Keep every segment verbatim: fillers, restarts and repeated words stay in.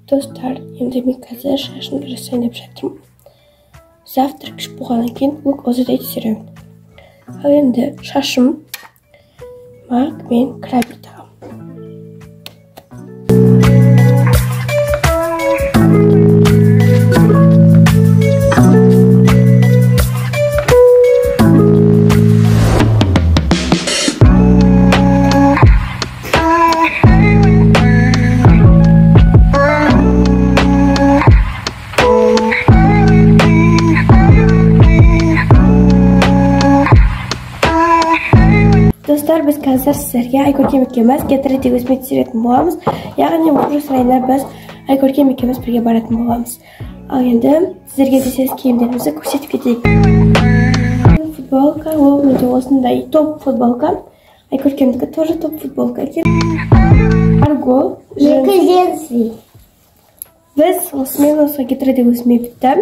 Dostlar, endi men hozir shashni rasayın deb жатырмын. Завтрак ish bo'lgandan keyin o'q o'zida yetishiraman. Al endi shashim mak men kirib ketaman. Dostlar, biz hozir sizlarga Ayko'rkam ikkimiz Getiradigan o'smik sirayotgan bo'lamiz. Ya'ni bu siraylar biz Ayko'rkam ikkimiz birga boradigan bo'lamiz. Al endi sizlarga desangiz kiyimlarimizni ko'rsatib ketaylik. Futbolka, bu o'zinday top futbolka. Ayko'rkamniki тоже top futbolka. Argo, Jersey. Biz o'smini Getiradigan o'smik bitdim.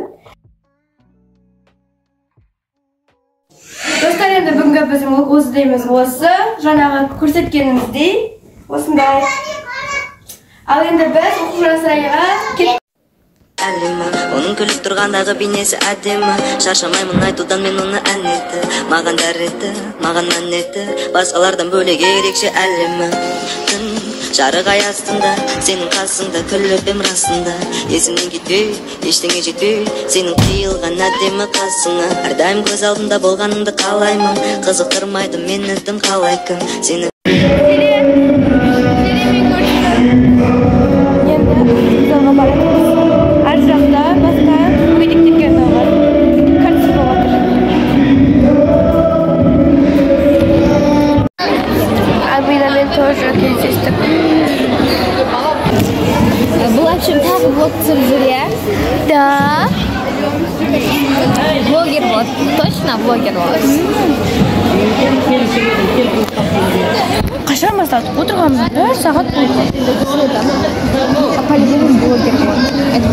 Dostlar, endi bunga bizim o'zidaymiz bo'lsa, janaga ko'rsatganimizdek, o'smday. Al endi biz o'quvchilarga Әлемі, оның күліп тұрғандағы бейнесі әдемі. Шаршамаймын айтудан мен оны ән етті. Маған дәретті, маған мән етті. Басқалардан бөлек ерекше әлемі. Күн жарық ай астында, сенің қасыңда күліп ем расында. Есімнен кетпей, ештеңе жетпей, сенің қиылған әдемі қасыңа. Әрдайым көз алдымда болғаныңды қалаймын. Қызықтырмайды мені дым қалай кім сені. Бұл әпшім тағы блог түсіріп жүр, иә? Да. Блогер болады, точно блогер болады. Қашан бастадық? Отырғанымыз бір сағат болды. По-любому блогер болады.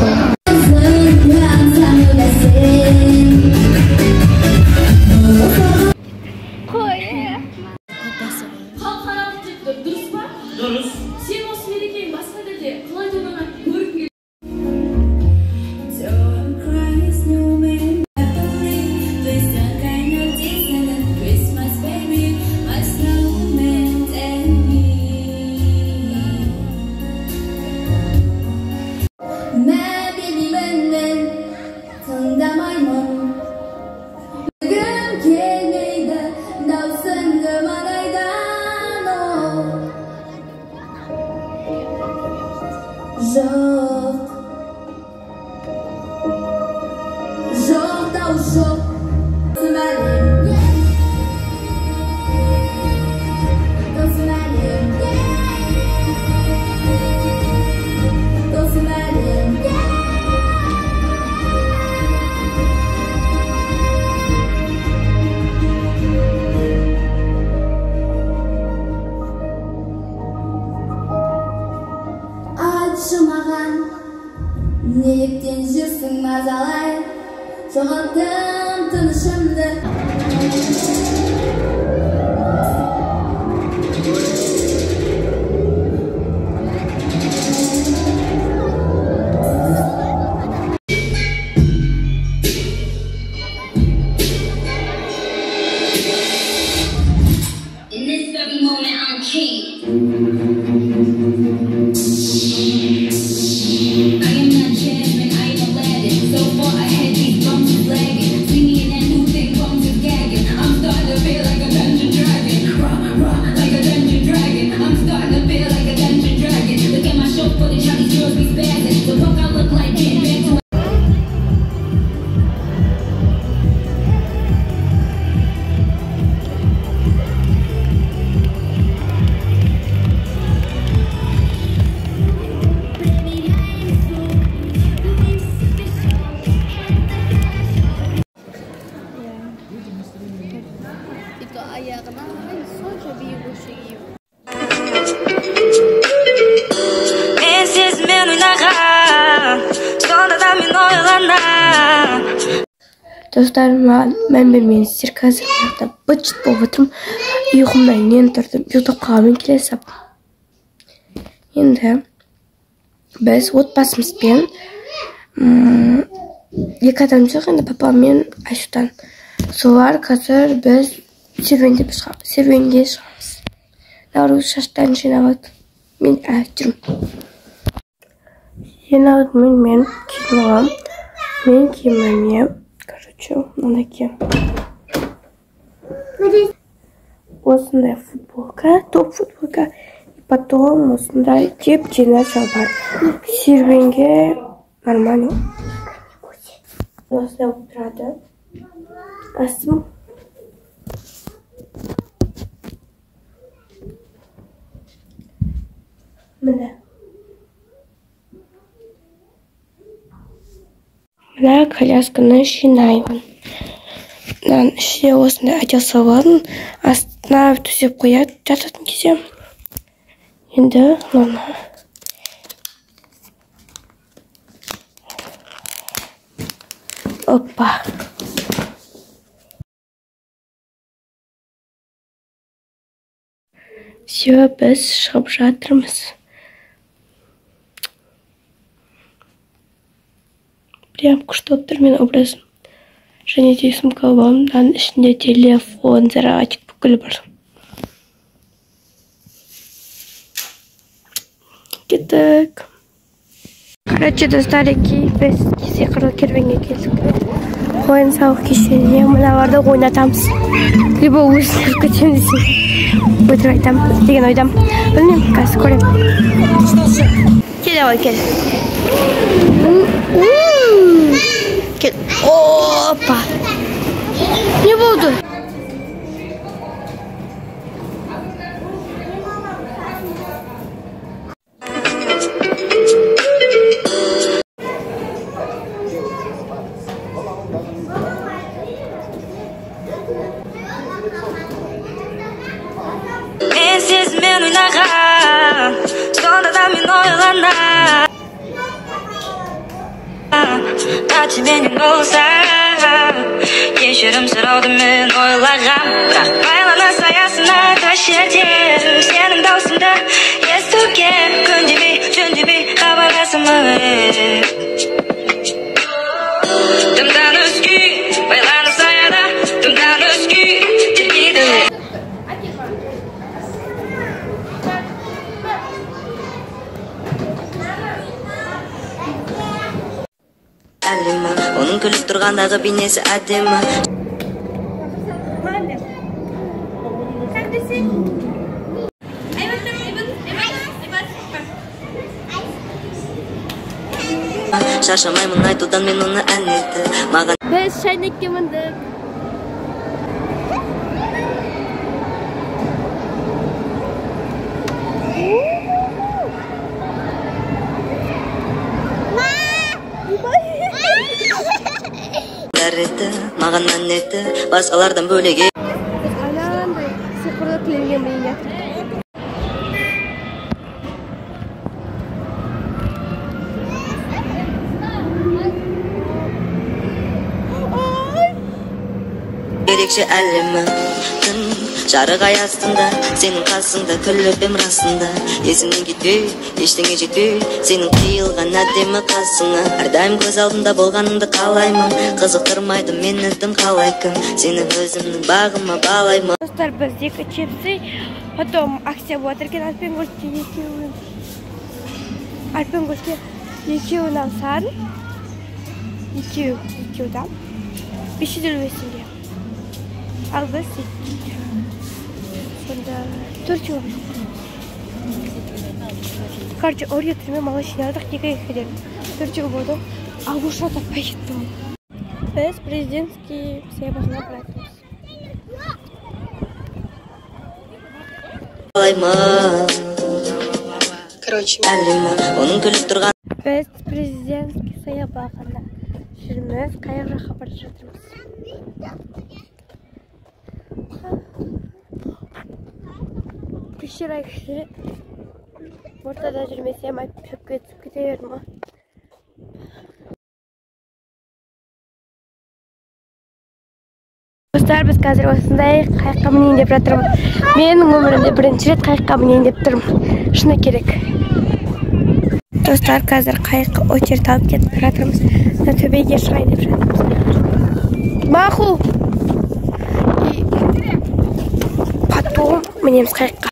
Жоқ, жоқ дау жоқ. Досым әлем, досым әлем, досым әлем. Айтшы маған, неліктен жүрсің мазалай, жоғалттым тынышымды. In this very moment I'm king. Ayağına sonca bir yürüyüşe giyiyor. Sensiz men o'ynagan, sonradan men o'ylanam. Dostlar, men bilmeyin sirkazlarda bıçıt bo'lib uyqumdan yeni turdim. Yo'q qolmay kelasam. Endi Біз отбасымызбен екі адам жоқ, енді папам мен Айсұлтан. Солар қазір біз серуендеп шығамыз. Серуенге шығамыз. Наурыз шаштарын жинап мен әлі жүрмін. Ең алдымен мен киініп аламын. Мен киіміме, короче, мынандай киім. Осындай футболка, топ футболка. И потом осындай кеп-кені шалбар. Серуенге нормально. Осындай отырады. Астым. Міне. Мына колясканы жинаймын. Мынаның ішіне осындай одел салатын, астына төсеп қояды жататын кезде. Енді мына. Опа. Все, біз шығып жатырмыз. Прям күшті болып тұр менің образым. Және де сумка аламын, мынаның ішінде телефон, зарядик бүкіл бар. Кеттік. Короче, достарики, біз кесе қырлы керуенге келдік. Ойын сауық кешенде мыналарды ойнатамыз. Либо өзін көтем десең. Өтір айтам, деген ойдам. Білмеймін, қазір көрем. Кел ой, кел. Кел. Опа. Не болды? Менсіз мен ойнаған, сонда да мен ойланам. Қате менен болса, кешірім сұрауды мен ойлағам. Бірақ байлана саясына тас жерден сенің даусыңды естуге күндемей, жөндемей хабарласамын. Дымдан өзге, байлана саяда, дымдан өзге тербейді. Әлемі, оның күліп тұрғандағы бейнесі әдемі. Шаршамаймын айтудан мен оны әнетті. Маған Біз шайнекке міндік. маған мәнетті, басқалардан бөлеге. Анандай сиқырлы тіленген бейне. Ерекше әлемі, түн жарық ай астында, сенің қасыңда күліп ем расында. Есімнен кетпей, ештеңе жетпей, сенің қиылған әдемі қасыңа. Әрдайым көз алдында болғаныңды қалаймын, қызықтырмайды мені тым қалай кім, сені өзімнің бағыма балаймын. Достар, біз екі чипсы, потом акция болады екен Альпенгольдке екеуін. Альпенгольдке екеуін алсан, екеу, екеу да, бес жүз елу бесінде. Ал біз сонда төрт жыл. Короче, орге түрме молочный алдық, екі екіден. төрт жыл болды, ауыша таппай кеттім. Біз президентский саябағына баратырмыз. Короче, әлемі, оның күліп тұрған. Біз президентский саябағына жүрміз, қайық жаққа бара жатырмыз. Күшірай күшірі ортада жүрмесем айтып шөпке түсіп кете бердім. Достар, біз қазір осындай қайыққа мінейін деп жатырмын. Менің өмірімде бірінші рет қайыққа мінейін деп тұрмын. Шыны керек. Достар, қазір қайыққа очередь алып кетіп жатырмыз. Төбеге шығайын деп жатырмыз. Маху! И потом мінеміз қайыққа.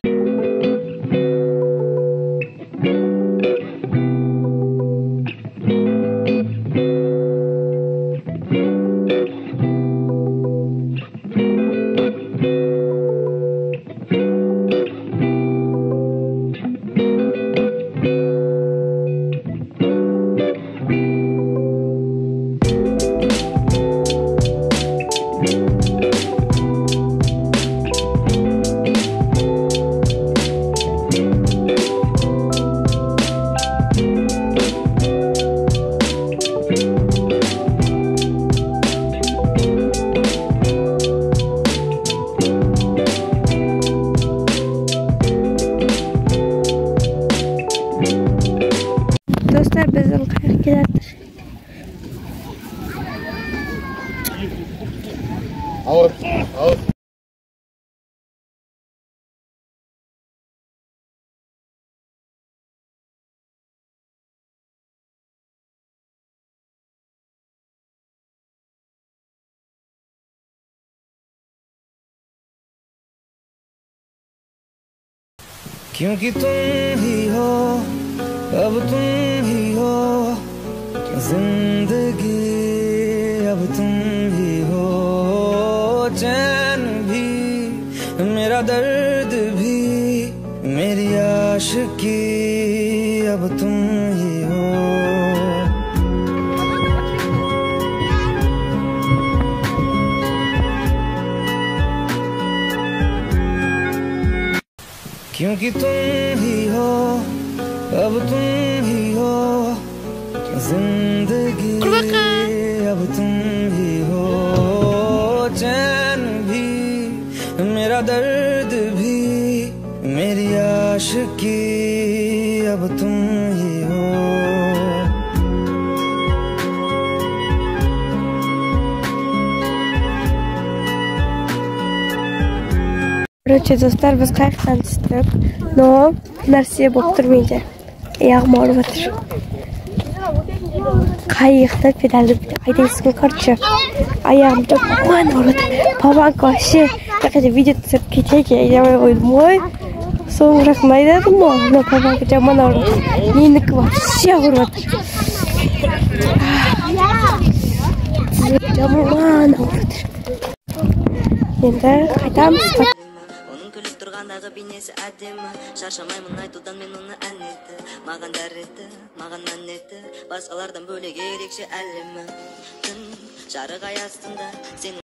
Dostlar, bizim kayak geldi. Ağır, ağır. क्योंकि तुम ही हो, अब तुम ही हो जिंदगी, अब तुम ही हो चैन भी, मेरा दर्द भी, मेरी आशिकी, अब तुम ही हो। क्योंकि तुम ही हो, अब तुम ही हो जिंदगी, अब तुम ही हो चैन भी, मेरा दर्द भी, मेरी आशिकी, अब तुम ही हो। Короче, достар, біз қайықтан түстік, но нәрсе болып тұрмайды. Аяғым ауырып жатыр. Қайықты педалды айдайсың, короче, аяғымды ман ауырып жатыр. Папанка вообще, қайда видео түсіріп кетейік, я ойдым, ой, соңырақ айдадым ма, но папанка жаман ауырып жатыр. Менікі вообще ауырып жатыр. Жаман ауырып жатыр. Енді қайтамыз. Күліп тұрғандағы бейнесі әдемі, шаршамаймын айтудан мен оны әнетті. Маған дәретті, маған мәнетті, басқалардан бөлек ерекше әлемі. Түн жарық ай астында сен